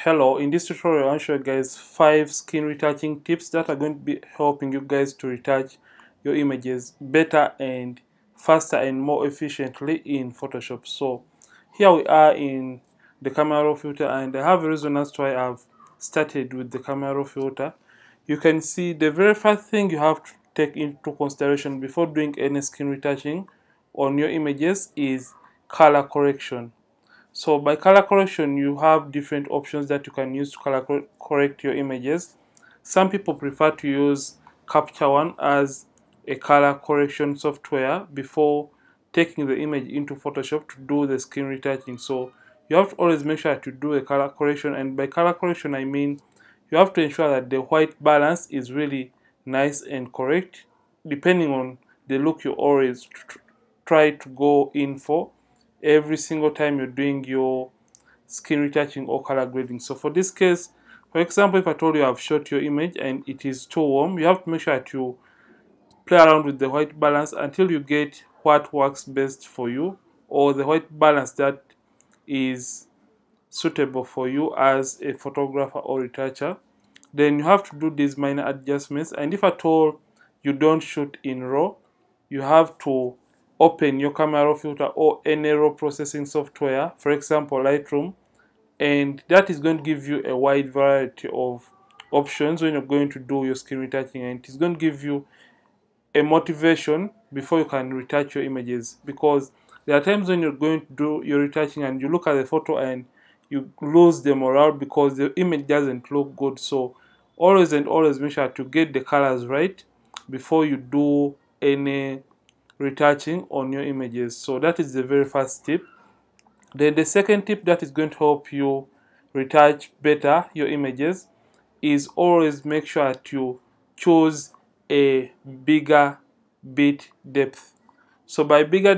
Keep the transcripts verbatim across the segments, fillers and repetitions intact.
Hello, in this tutorial I'll show you guys five skin retouching tips that are going to be helping you guys to retouch your images better and faster and more efficiently in Photoshop. So here we are in the camera raw filter, and I have a reason as to why I've started with the camera raw filter. You can see the very first thing you have to take into consideration before doing any skin retouching on your images is color correction. So by color correction, you have different options that you can use to color cor correct your images. Some people prefer to use Capture One as a color correction software before taking the image into Photoshop to do the skin retouching. So you have to always make sure to do a color correction, and by color correction I mean you have to ensure that the white balance is really nice and correct depending on the look you always try to go in for every single time you're doing your skin retouching or color grading. So for this case, for example, if I told you I've shot your image and it is too warm, you have to make sure that you play around with the white balance until you get what works best for you, or the white balance that is suitable for you as a photographer or retoucher. Then you have to do these minor adjustments, and if at all you don't shoot in RAW, you have to open your camera raw filter or any raw processing software, for example Lightroom, and that is going to give you a wide variety of options when you're going to do your skin retouching, and it's going to give you a motivation before you can retouch your images, because there are times when you're going to do your retouching and you look at the photo and you lose the morale because the image doesn't look good. So always and always make sure to get the colors right before you do any retouching on your images. So that is the very first tip. Then the second tip that is going to help you retouch better your images is always make sure that you choose a bigger bit depth. So by bigger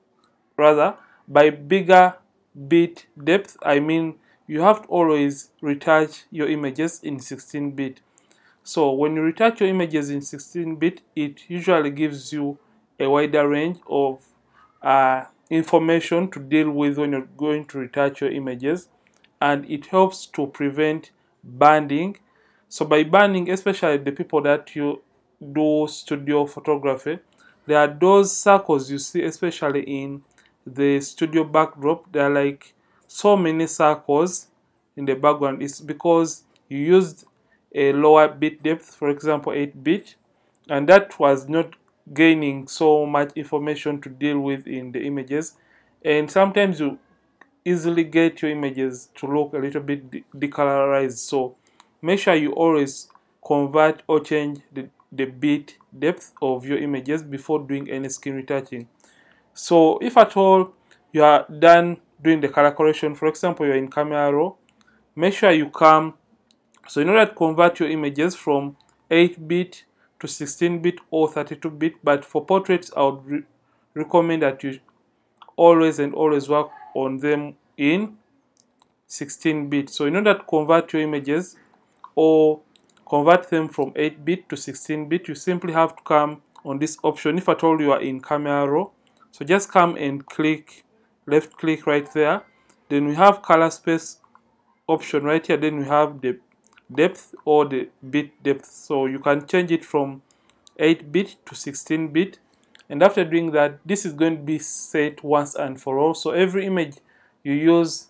rather by bigger bit depth I mean you have to always retouch your images in sixteen bit. So when you retouch your images in sixteen bit, it usually gives you a wider range of uh, information to deal with when you're going to retouch your images, and it helps to prevent banding. So by banding, especially the people that you do studio photography, there are those circles you see, especially in the studio backdrop. There are like so many circles in the background. It's because you used a lower bit depth, for example eight bit, and that was not gaining so much information to deal with in the images, and sometimes you easily get your images to look a little bit de decolorized. So make sure you always convert or change the, the bit depth of your images before doing any skin retouching. So if at all you are done doing the color correction, for example you're in camera raw, make sure you come, so in order to convert your images from eight bit to sixteen bit or thirty-two bit, but for portraits I would re recommend that you always and always work on them in sixteen bit. So in order to convert your images or convert them from eight bit to sixteen bit, you simply have to come on this option. If at all you are in camera raw, so just come and click, left click right there. Then we have color space option right here. Then we have the depth or the bit depth, so you can change it from eight bit to sixteen bit, and after doing that, this is going to be set once and for all. So every image you use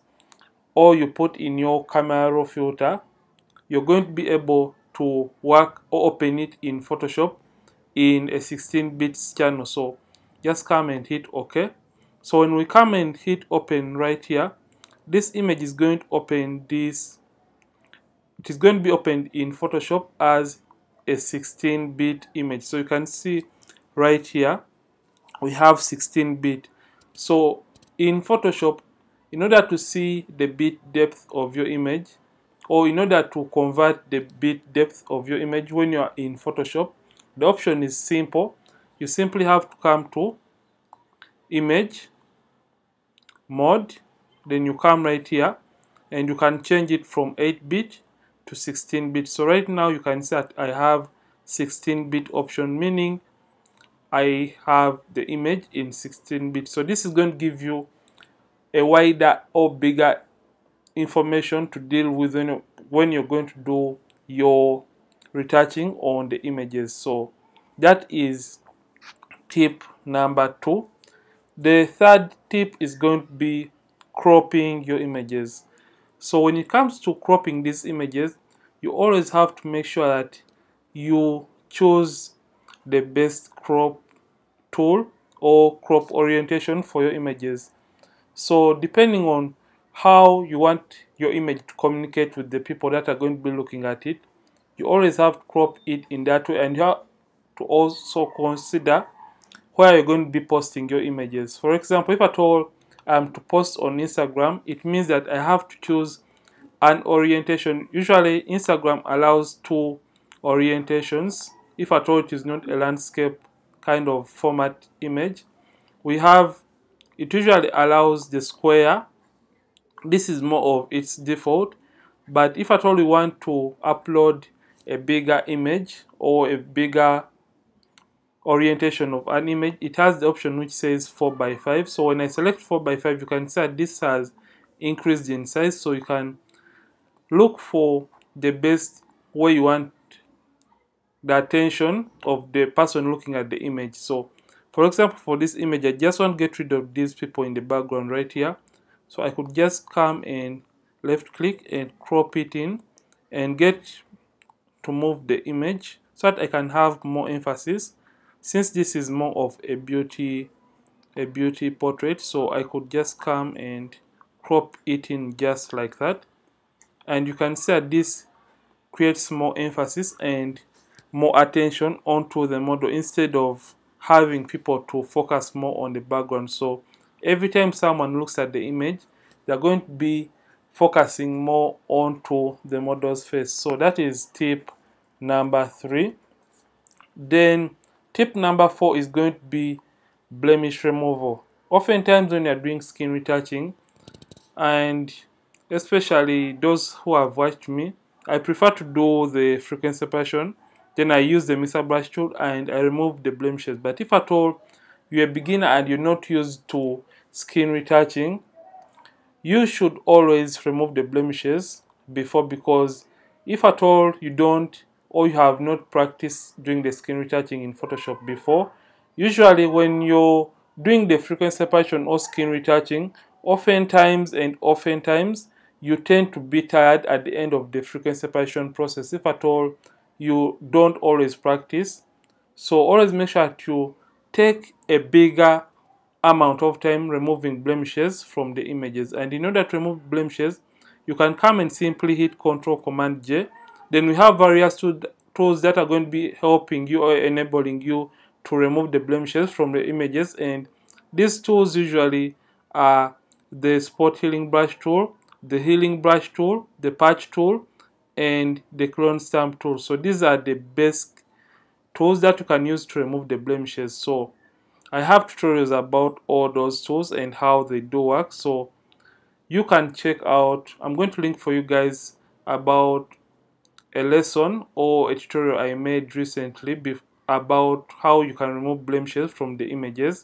or you put in your camera raw filter, you're going to be able to work or open it in Photoshop in a sixteen bit channel. So just come and hit OK. So when we come and hit open right here, this image is going to open this it is going to be opened in Photoshop as a sixteen bit image. So you can see right here we have sixteen bit. So in Photoshop, in order to see the bit depth of your image, or in order to convert the bit depth of your image when you are in Photoshop, the option is simple. You simply have to come to image mode, then you come right here and you can change it from eight bit to sixteen bit. So right now you can see that I have sixteen bit option, meaning I have the image in sixteen bit. So this is going to give you a wider or bigger information to deal with when you're, when you're going to do your retouching on the images. So that is tip number two. The third tip is going to be cropping your images. So when it comes to cropping these images, you always have to make sure that you choose the best crop tool or crop orientation for your images. So depending on how you want your image to communicate with the people that are going to be looking at it, you always have to crop it in that way, and you have to also consider where you're going to be posting your images. For example, if at all I'm to post on Instagram, it means that I have to choose an orientation. Usually Instagram allows two orientations if at all it is not a landscape kind of format image. We have, it usually allows the square. This is more of its default, but if at all you want to upload a bigger image or a bigger orientation of an image, it has the option which says four by five. So when I select four by five, you can see that this has increased in size, so you can look for the best way you want the attention of the person looking at the image. So for example, for this image, I just want to get rid of these people in the background right here. So I could just come and left click and crop it in and get to move the image so that I can have more emphasis, since this is more of a beauty a beauty portrait. So I could just come and crop it in just like that, and you can see that this creates more emphasis and more attention onto the model instead of having people to focus more on the background. So every time someone looks at the image, they're going to be focusing more onto the model's face. So that is tip number three. Then tip number four is going to be blemish removal. Oftentimes when you're doing skin retouching, and especially those who have watched me, I prefer to do the frequency separation, then I use the mixer brush tool and I remove the blemishes. But if at all you're a beginner and you're not used to skin retouching, you should always remove the blemishes before, because if at all you don't, or you have not practiced doing the skin retouching in Photoshop before, usually when you're doing the frequency separation or skin retouching, oftentimes and oftentimes you tend to be tired at the end of the frequency separation process if at all you don't always practice. So always make sure that you take a bigger amount of time removing blemishes from the images. And in order to remove blemishes, you can come and simply hit Control Command J. Then we have various tools that are going to be helping you or enabling you to remove the blemishes from the images, and these tools usually are the Spot Healing Brush tool, the Healing Brush tool, the Patch tool, and the Clone Stamp tool. So these are the best tools that you can use to remove the blemishes. So I have tutorials about all those tools and how they do work, so you can check out. I'm going to link for you guys about a lesson or a tutorial I made recently about how you can remove blemishes from the images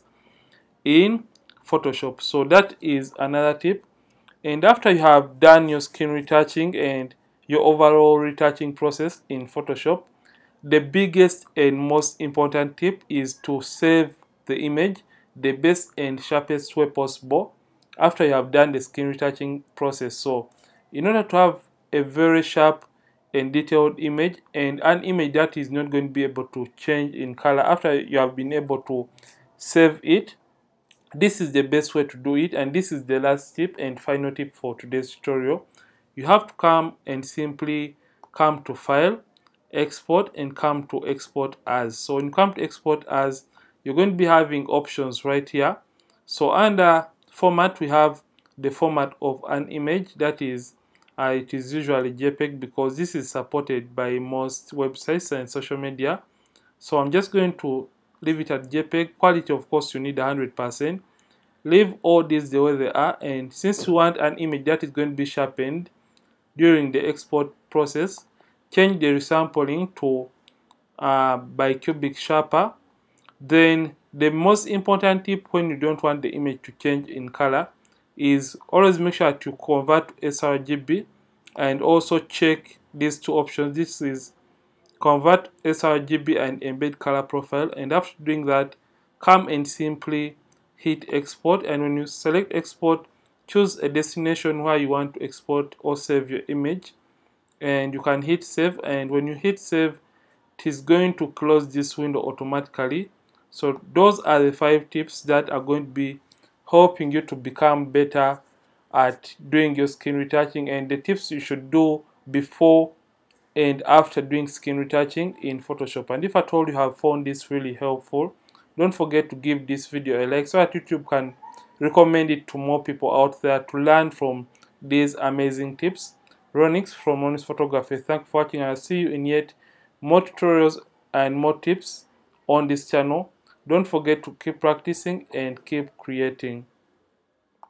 in Photoshop. So that is another tip. And after you have done your skin retouching and your overall retouching process in Photoshop, the biggest and most important tip is to save the image the best and sharpest way possible after you have done the skin retouching process. So in order to have a very sharp and detailed image, and an image that is not going to be able to change in color after you have been able to save it, this is the best way to do it. And this is the last tip and final tip for today's tutorial. You have to come and simply come to File, Export, and come to Export As. So when you come to Export As, you're going to be having options right here. So under Format, we have the format of an image, that is uh, it is usually JPEG, because this is supported by most websites and social media. So I'm just going to leave it at JPEG. Quality, of course, you need one hundred percent. Leave all these the way they are, and since you want an image that is going to be sharpened during the export process, change the resampling to uh, bicubic sharper. Then the most important tip when you don't want the image to change in color, is always make sure that you convert to sRGB, and also check these two options. This is convert sRGB and embed color profile, and after doing that, come and simply hit export. And when you select export, choose a destination where you want to export or save your image, and you can hit save. And when you hit save, it is going to close this window automatically. So those are the five tips that are going to be helping you to become better at doing your skin retouching, and the tips you should do before and after doing skin retouching in Photoshop. And if at all you have found this really helpful, don't forget to give this video a like so that YouTube can recommend it to more people out there to learn from these amazing tips. Ronix from Ronix Photography. Thank you for watching, and I'll see you in yet more tutorials and more tips on this channel. Don't forget to keep practicing and keep creating.